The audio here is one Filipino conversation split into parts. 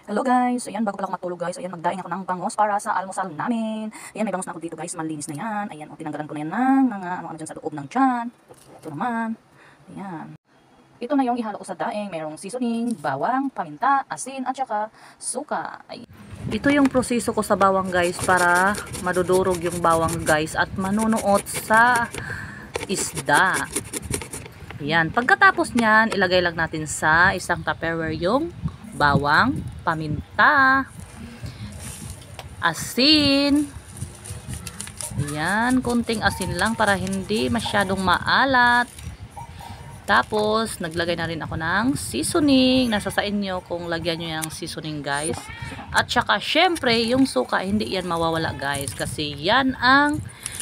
Hello guys, ayan bago pala ako matulog guys, ayan magdaing ako ng bangos para sa almusal namin. Ayan may bangos na ako dito guys, malinis na yan. Ayan o tinanggalan ko na yan ng mga ano dyan sa loob ng tiyan. Ito naman, ayan. Ito na yung ihalo ko sa daing, merong seasoning, bawang, paminta, asin at saka suka. Ayan. Ito yung proseso ko sa bawang guys para madudurog yung bawang guys at manunuot sa isda. Ayan, pagkatapos nyan, ilagay lang natin sa isang tupperware yung bawang, paminta, asin. Ayan, konting asin lang para hindi masyadong maalat. Tapos, naglagay na rin ako ng seasoning. Nasa sa inyo kung lagyan nyo yung seasoning guys. At saka, syempre, yung suka, hindi yan mawawala guys. Kasi yan ang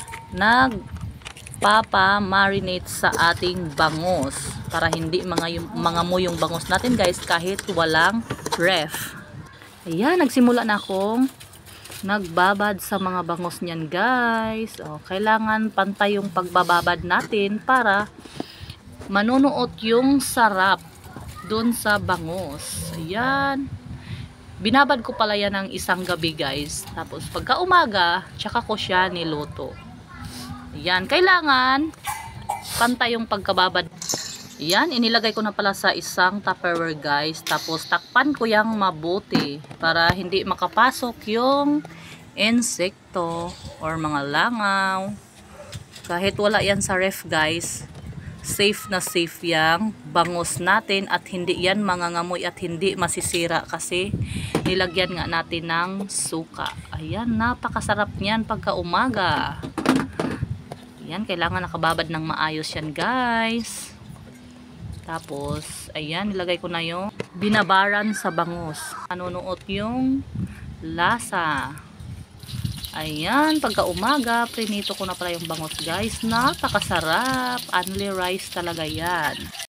nagpapa-marinate sa ating bangos. Para hindi mga mo yung bangos natin guys kahit walang ref. Ayan, nagsimula na akong nagbabad sa mga bangos niyan guys. O, kailangan pantay yung pagbababad natin para manunuot yung sarap dun sa bangos. Ayan. Binabad ko pala yan ng isang gabi guys. Tapos pagka umaga, tsaka ko siya niluto. Ayan. Kailangan pantay yung pagkababad. Ayan. Inilagay ko na pala sa isang tupperware guys. Tapos takpan ko yang mabuti para hindi makapasok yung insekto or mga langaw. Kahit wala yan sa ref guys, safe na safe yang bangos natin at hindi yan mangangamoy at hindi masisira kasi nilagyan nga natin ng suka. Ayan, napakasarap niyan pagka umaga. Ayan, kailangan nakababad ng maayos yan guys. Tapos, ayan, nilagay ko na yung binabaran sa bangos. Nanunuot yung lasa. Ayan, pagka umaga, prinito ko na pala yung bangos guys. Napakasarap. Only rice talaga yan.